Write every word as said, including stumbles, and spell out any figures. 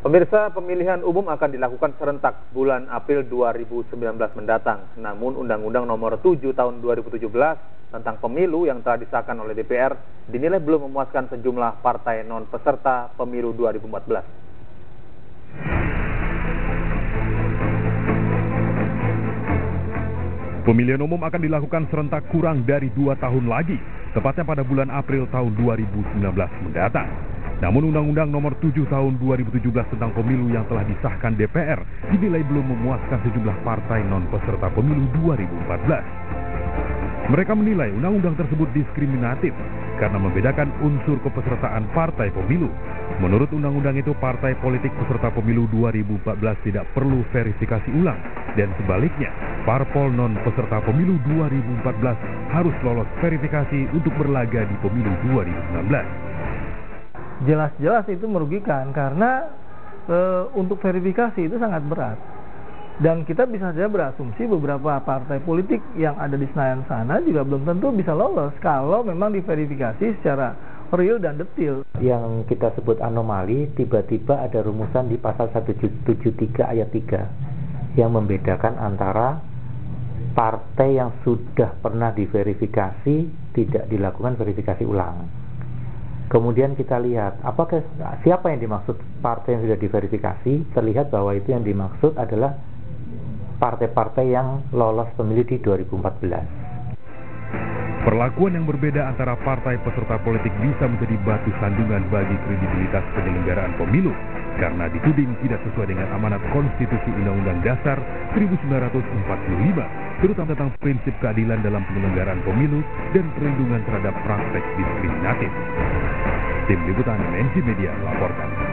Pemirsa, pemilihan umum akan dilakukan serentak bulan April dua ribu sembilan belas mendatang. Namun Undang-Undang Nomor tujuh Tahun dua ribu tujuh belas tentang pemilu yang telah disahkan oleh D P R dinilai belum memuaskan sejumlah partai non-peserta pemilu dua ribu empat belas. Pemilihan umum akan dilakukan serentak kurang dari dua tahun lagi, tepatnya pada bulan April tahun dua ribu sembilan belas mendatang. Namun Undang-Undang Nomor tujuh Tahun dua ribu tujuh belas tentang pemilu yang telah disahkan D P R dinilai belum memuaskan sejumlah partai non-peserta pemilu dua ribu empat belas. Mereka menilai undang-undang tersebut diskriminatif karena membedakan unsur kepesertaan partai pemilu. Menurut undang-undang itu, partai politik peserta pemilu dua ribu empat belas tidak perlu verifikasi ulang, dan sebaliknya, parpol non-peserta pemilu dua ribu empat belas harus lolos verifikasi untuk berlaga di pemilu dua ribu sembilan belas. Jelas-jelas itu merugikan karena e, untuk verifikasi itu sangat berat. Dan kita bisa saja berasumsi beberapa partai politik yang ada di Senayan sana juga belum tentu bisa lolos kalau memang diverifikasi secara real dan detail. Yang kita sebut anomali, tiba-tiba ada rumusan di pasal seratus tujuh puluh tiga ayat tiga yang membedakan antara partai yang sudah pernah diverifikasi tidak dilakukan verifikasi ulang. Kemudian kita lihat apakah siapa yang dimaksud partai yang sudah diverifikasi. Terlihat bahwa itu yang dimaksud adalah partai-partai yang lolos pemilu di dua ribu empat belas. Perlakuan yang berbeda antara partai peserta politik bisa menjadi batu sandungan bagi kredibilitas penyelenggaraan pemilu karena dituding tidak sesuai dengan amanat konstitusi Undang-Undang Dasar seribu sembilan ratus empat puluh lima, terutama tentang prinsip keadilan dalam penyelenggaraan pemilu dan perlindungan terhadap praktek diskriminatif. Tim Liputan M N C Media melaporkan.